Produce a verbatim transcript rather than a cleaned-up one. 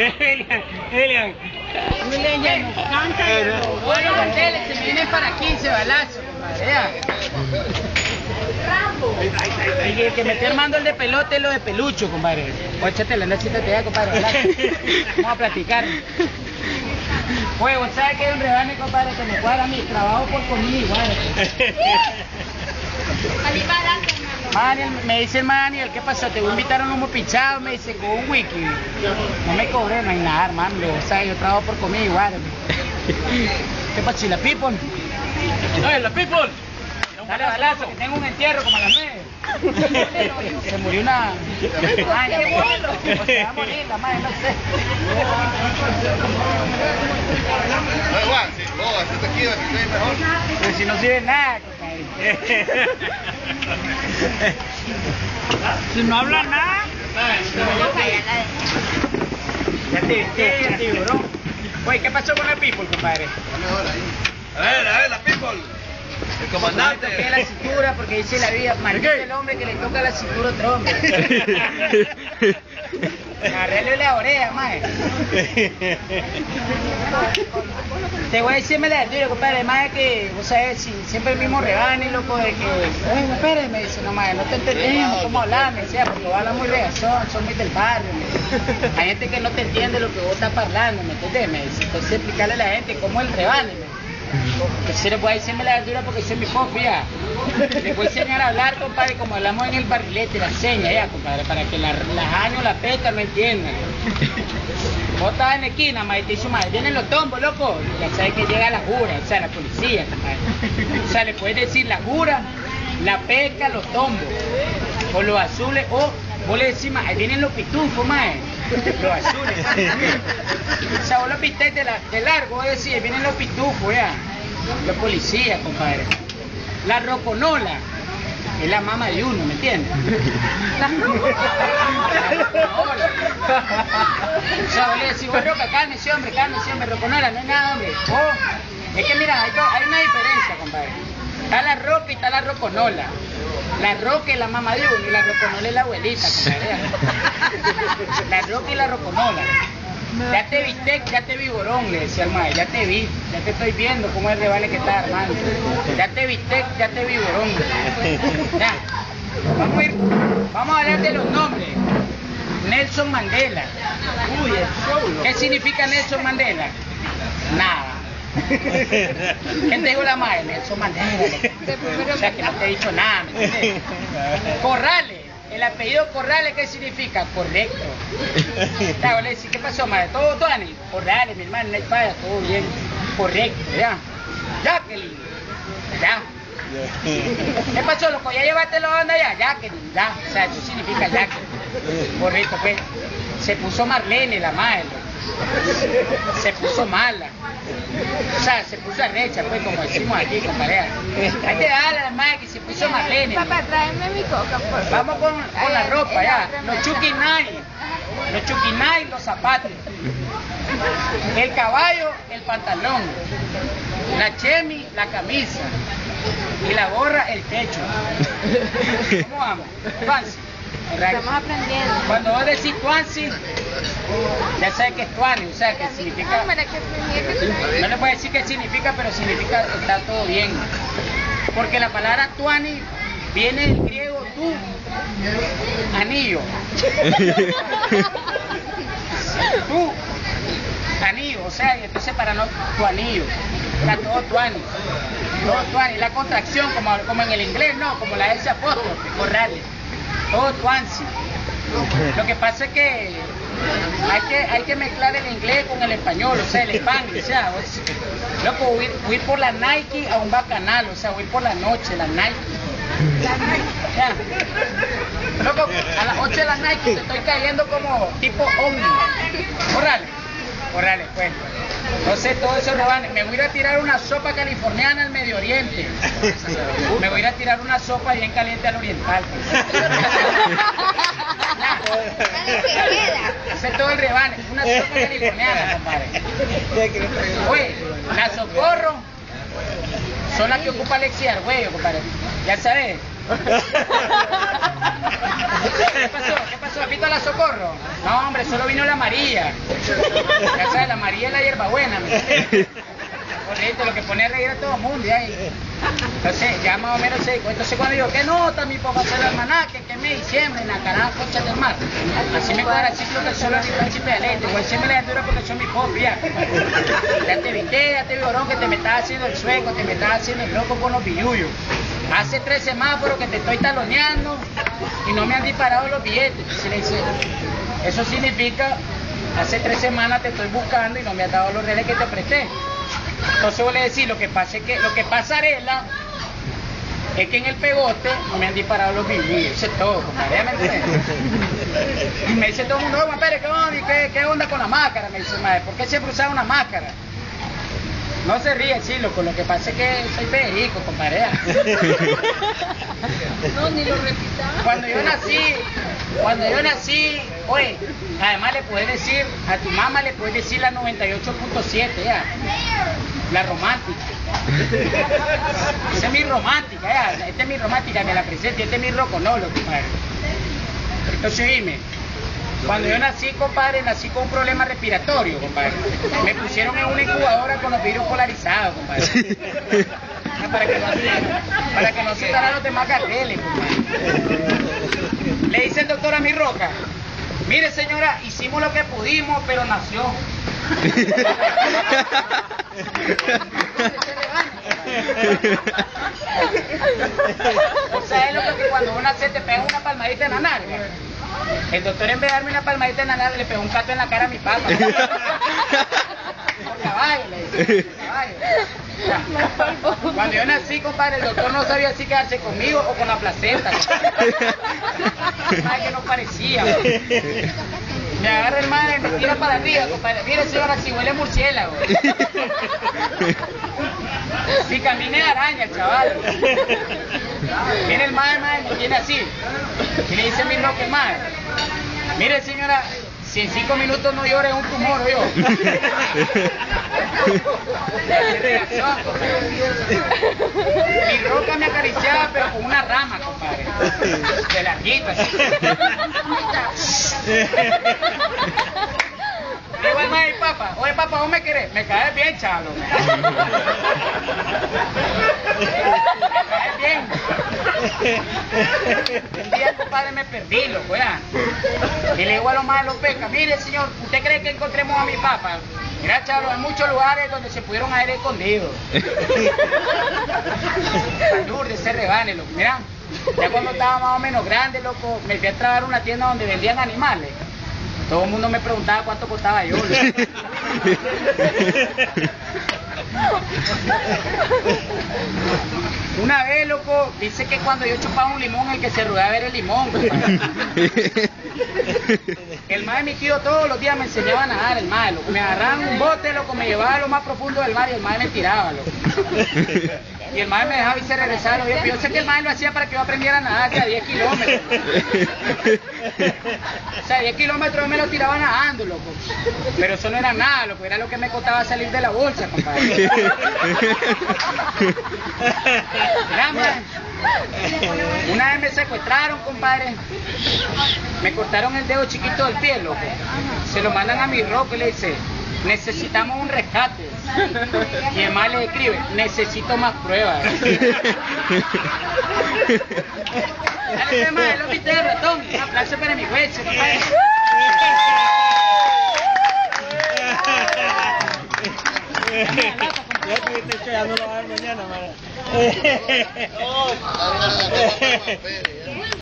Elian, Elian. William ya no canta. Bueno, Bandeles, se vienen para quince balazos, compadre. Y que, que me esté armando el de pelote es lo de pelucho, compadre. O échatela, no échatela ya, compadre. Balazo. Vamos a platicar. Pues, ¿vos sabes que hay un rebane, compadre, que me cuadra mi trabajo por comida igual? Maniel, me dice el Maniel, ¿qué pasó? Te voy a invitar a un humo pichado, me dice, con un wiki. No me cobré, no hay nada, hermano. O sea, yo trabajo por comida igual. ¿Qué pasó? ¿Y la people? ¡Oye, la people! Dale balazo, que tengo un entierro como a las nueve. Se murió una... Ay, o se va a morir la madre, no sé. Oye, Juan, si vos haces aquí, así se ve mejor. Pero si no sirve nada, compadre. Si no habla nada. Ya te viste, ya te tiburón. Oye, ¿qué pasó con el people, compadre? A ver, a ver, la people. El comandante. Me toqué la cintura porque dice la vida, maldito el hombre que le toca la cintura a otro hombre. Agarrarle la oreja, mae. Te voy a decirme la verdura, compadre, más que, vos sabés, si, siempre el mismo rebane, loco, de que, oye, espere, me dice, no, mae, no te entendemos cómo hablar, me decía, porque vos hablas muy regazón, son muy del barrio, me dice. Hay gente que no te entiende lo que vos estás hablando, ¿me entendés? Me dice, entonces explicarle a la gente cómo es el rebane, me dice. Le voy a decirme la verdura porque soy mi copia. Le voy a enseñar a hablar, compadre, como hablamos en el barrilete, la seña ya, compadre, para que la, la años, la pesca no entiendan. Vos estás en la esquina, madre, te dice, madre, vienen los tombos, loco. Ya sabes que llega la jura, o sea, la policía, compadre. O sea, le puedes decir la jura, la pesca, los tombos, o los azules, o vos le decís, madre, ahí vienen los pitufos, madre. Los azules. O sea, vos los viste de, la, de largo, vos decís, ahí vienen los pitufos, ya. Los policías, compadre. La roconola es la mamá de uno, ¿me entiendes? La roconola. O sea, vos le decís, vos roca, cálmese, hombre, cálmese, hombre, roconola, no hay nada, hombre. Oh, es que mira, hay, hay una diferencia, compadre. Está la roca y está la roconola. La roca es la mamá de uno y la roconola es la abuelita, compadre. La roca y la roconola. Ya te viste, ya te vi borón, le decía al maestro, ya te vi, ya te estoy viendo cómo es el rebane que está armando. Ya te viste, ya te vi borón. Ya. Vamos a ir, vamos a hablar de los nombres. Nelson Mandela. Uy, ¿qué significa Nelson Mandela? Nada. ¿Quién te dijo la madre? Nelson Mandela. O sea que no te he dicho nada, ¿me entiendes? Corrales. El apellido Corrales, ¿qué significa? Correcto. Ya, le decís, ¿qué pasó, madre? ¿Todo, Tony? Corrales, mi hermano, no hay falla, todo bien. Correcto, ya. Jacqueline. Ya. ¿Qué pasó, loco? ¿Ya llevaste la onda ya? Jacqueline, ya. O sea, eso significa Jacqueline. Correcto, pues. Se puso Marlene, la madre. Se puso mala. O sea, se puso arrecha, pues, como decimos aquí, compadre. Hay que darle a la madre que se puso Marlene. Papá, tráeme mi coca, por favor. Vamos con, con la ropa, ya. Los chuquinay. Los chuquinay, los zapatos. El caballo, el pantalón. La chemi, la camisa. Y la gorra, el techo. ¿Cómo vamos? Fancy. Estamos aprendiendo. Cuando vos decís tuansi, ya sabes que es tuani, o sea, que significa... No le puedo decir qué significa, pero significa que está todo bien. Porque la palabra tuani viene del griego tu, anillo. Tu, anillo, o sea, y entonces para no tu anillo. Está todo tuani. Todo tuani. La contracción, como, como en el inglés, no, como la S apóstrofe, corrales. Todo tuansi. Lo que pasa es que hay que hay que mezclar el inglés con el español, o sea, el spanglish, o sea, loco, huir, huir por la Nike a un bacanal, o sea, huir por la noche, la Nike. Ya. Loco, a las ocho de la Nike te estoy cayendo como tipo ovni. Órale, órale, pues. Entonces todo eso rebane. Me voy a ir a tirar una sopa californiana al Medio Oriente. Me voy a ir a tirar una sopa bien caliente al Oriental. Ese es todo el rebane. Una sopa californiana, compadre. Oye, la Socorro son las que ocupa Alexis Argüello, compadre. Ya sabes. ¿Qué pasó? ¿Qué pasó? ¿Has visto la Socorro? No, hombre, solo vino la María. Ya sabes, la María es la hierbabuena. Correcto, lo que pone a reír a todo el mundo. ¿Ya? Entonces, ya más o menos se... Entonces cuando digo, ¿qué nota mi papá hacer el almanaque? Que me diciembre en la caraja concha del mar. Así me cuadra el ciclo del sol arriba del chipe de leite. Igual siempre la altura porque son mis copias. Ya te viste, ya te vi, orón, que te me estás haciendo el sueco, te me estás haciendo el loco con los billuyos. Hace tres semáforos que te estoy taloneando y no me han disparado los billetes. Se le dice, eso significa, hace tres semanas te estoy buscando y no me has dado los reales que te presté. Entonces voy a decir, lo que pasa es que, lo que pasarela es que en el pegote no me han disparado los billullos. Eso es todo, compadre, ¿me entiendes? Y me dice todo el mundo, oh, compadre, ¿qué onda? ¿Qué, ¿qué onda con la máscara? Me dice, madre, ¿por qué siempre usaba una máscara? No se ríe, sí, loco, lo que pasa es que soy perico, compadre. No, ni lo repita. Cuando yo nací, cuando yo nací, oye, además le puedes decir, a tu mamá le puedes decir la noventa y ocho punto siete, ya, la romántica. Esa es mi romántica, ya, esta es mi romántica, me la presento, este es mi roconolo, compadre. Entonces, dime. Cuando yo nací, compadre, nací con un problema respiratorio, compadre. Me pusieron en una incubadora con los virus polarizados, compadre. Para que no, para que no se instalaran los demás carteles, compadre. Le dice el doctor a mi roca, mire señora, hicimos lo que pudimos, pero nació. O sea, es lo que cuando uno nace te pega una palmadita en la nalga. El doctor, en vez de darme una palmadita en la nalga, le pegó un cato en la cara a mi papá. Por caballo, le dice, por caballo. Cuando yo nací, compadre, el doctor no sabía si quedarse conmigo o con la placenta. Ay, que no parecía. Me agarra el madre y me tira para arriba, compadre. Mire, señora, si huele murciélago. Si camina de araña, el chaval. Viene el madre, madre, me tiene así. Y le dice a mi roque, madre, mire, señora, si en cinco minutos no llora es un tumor, yo. Mi roca me acariciaba, pero con una rama, compadre. De larguita. Le digo al madre, papá, oye, papá, ¿vos me querés? Me caes bien, chalo. Me caes bien. Un día, compadre, me perdí, loco, ya. Y le digo a los más de los pescas, mire, señor, ¿usted cree que encontremos a mi papá? Mira, chalo, hay muchos lugares donde se pudieron haber escondido. Lourdes, ese rebane, loco. Mira, ya cuando estaba más o menos grande, loco, me fui a trabajar a una tienda donde vendían animales. Todo el mundo me preguntaba cuánto costaba yo. Una vez, loco, dice que cuando yo chupaba un limón, el que se arrugaba era el limón. El mae, mi tío, todos los días me enseñaba a nadar, el mae, loco. Me agarraban un bote, loco, me llevaba a lo más profundo del mar y el mae me tiraba, loco. Y el mae me dejaba y se regresaba. Yo, yo sé que el mae lo hacía para que yo aprendiera a nadar hacia diez kilómetros. O sea, diez kilómetros me lo tiraba nadando, loco. Pero eso no era nada, loco. Era lo que me costaba salir de la bolsa, compadre. Mira, man. Una vez me secuestraron, compadre. Me cortaron el dedo chiquito del pie, loco. Se lo mandan a mi roco y le dice, necesitamos un rescate. Y el mal le escribe, necesito más pruebas. Dale, madre, lo viste de ratón. Un aplauso para mi hueso, compadre. Ya estuviste echando la mañana, madre.